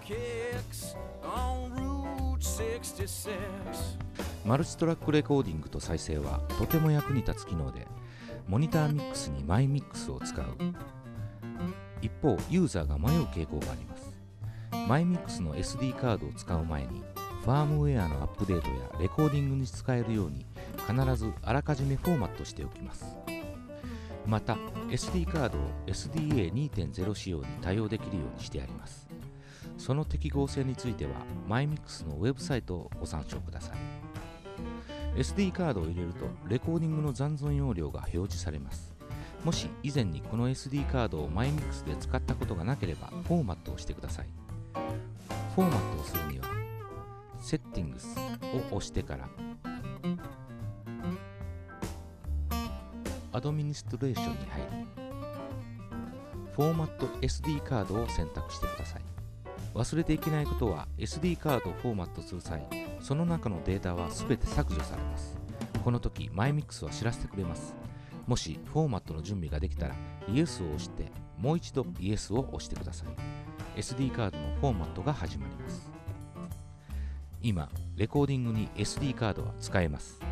マルチトラックレコーディングと再生はとても役に立つ機能で、モニターミックスにマイミックスを使う。一方、ユーザーが迷う傾向があります。マイミックスの SD カードを使う前に、ファームウェアのアップデートやレコーディングに使えるように必ずあらかじめフォーマットしておきます。また SD カードを SDA2.0 仕様に対応できるようにしてあります。その適合性についてはマイミックスのウェブサイトをご参照ください。SD カードを入れるとレコーディングの残存容量が表示されます。もし以前にこの SD カードをマイミックスで使ったことがなければフォーマットをしてください。フォーマットをするにはセッティングスを押してからアドミニストレーションに入り、フォーマット SD カードを選択してください。忘れていけないことは SD カードをフォーマットする際、その中のデータはすべて削除されます。この時マイミックスは知らせてくれます。もしフォーマットの準備ができたら Yes を押してもう一度 Yes を押してください。SD カードのフォーマットが始まります。今レコーディングに SD カードは使えます。